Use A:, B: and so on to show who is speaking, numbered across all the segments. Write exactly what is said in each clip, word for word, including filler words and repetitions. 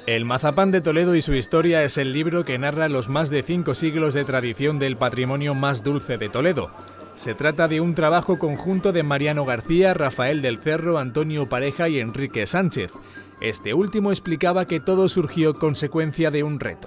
A: El mazapán de Toledo y su historia es el libro que narra los más de cinco siglos de tradición del patrimonio más dulce de Toledo. Se trata de un trabajo conjunto de Mariano García, Rafael del Cerro, Antonio Pareja y Enrique Sánchez. Este último explicaba que todo surgió consecuencia de un reto.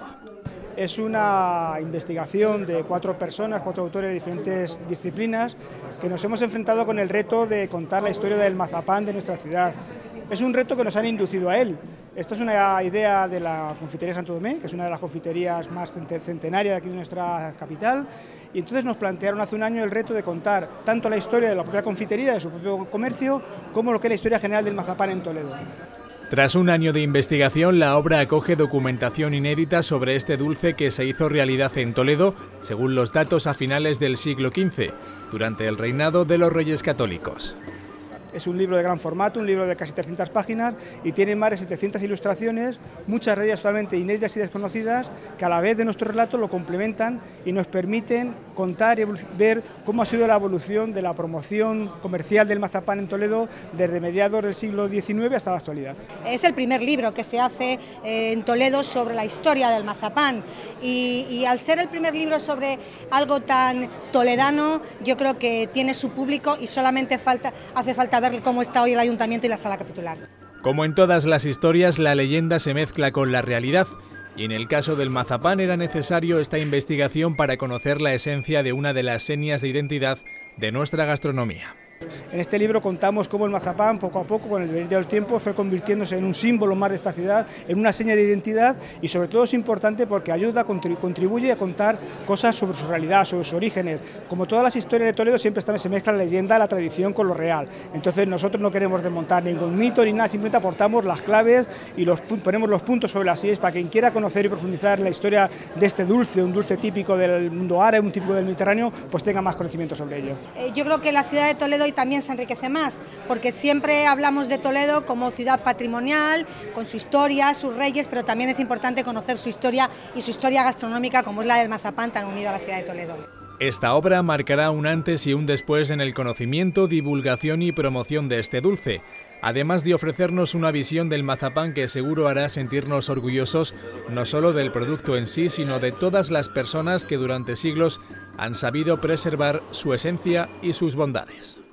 B: Es una investigación de cuatro personas, cuatro autores de diferentes disciplinas, que nos hemos enfrentado con el reto de contar la historia del mazapán de nuestra ciudad. Es un reto que nos han inducido a él. Esta es una idea de la Confitería Santo Domé, que es una de las confiterías más centenarias de aquí de nuestra capital, y entonces nos plantearon hace un año el reto de contar tanto la historia de la propia confitería, de su propio comercio, como lo que es la historia general del mazapán en Toledo.
A: Tras un año de investigación, la obra acoge documentación inédita sobre este dulce que se hizo realidad en Toledo, según los datos a finales del siglo quince, durante el reinado de los Reyes Católicos.
B: Es un libro de gran formato, un libro de casi trescientas páginas y tiene más de setecientas ilustraciones, muchas de ellas totalmente inéditas y desconocidas, que a la vez de nuestro relato lo complementan y nos permiten contar y ver cómo ha sido la evolución de la promoción comercial del mazapán en Toledo desde mediados del siglo diecinueve hasta la actualidad.
C: Es el primer libro que se hace en Toledo sobre la historia del mazapán y, y al ser el primer libro sobre algo tan toledano, yo creo que tiene su público y solamente falta, hace falta ver cómo está hoy el ayuntamiento y la sala capitular.
A: Como en todas las historias, la leyenda se mezcla con la realidad, y en el caso del mazapán era necesario esta investigación para conocer la esencia de una de las señas de identidad de nuestra gastronomía.
B: En este libro contamos cómo el mazapán, poco a poco, con el venir del tiempo, fue convirtiéndose en un símbolo más de esta ciudad, en una seña de identidad, y sobre todo es importante porque ayuda, contribuye a contar cosas sobre su realidad, sobre sus orígenes. Como todas las historias de Toledo, siempre están, se mezcla la leyenda, la tradición con lo real. Entonces nosotros no queremos desmontar ningún mito ni nada, simplemente aportamos las claves y los, ponemos los puntos sobre las íes para quien quiera conocer y profundizar en la historia de este dulce, un dulce típico del mundo árabe, un típico del Mediterráneo, pues tenga más conocimiento sobre ello.
C: Eh, yo creo que la ciudad de Toledo y también se enriquece más, porque siempre hablamos de Toledo como ciudad patrimonial, con su historia, sus reyes, pero también es importante conocer su historia y su historia gastronómica, como es la del mazapán tan unido a la ciudad de Toledo.
A: Esta obra marcará un antes y un después en el conocimiento, divulgación y promoción de este dulce, además de ofrecernos una visión del mazapán que seguro hará sentirnos orgullosos no solo del producto en sí, sino de todas las personas que durante siglos han sabido preservar su esencia y sus bondades.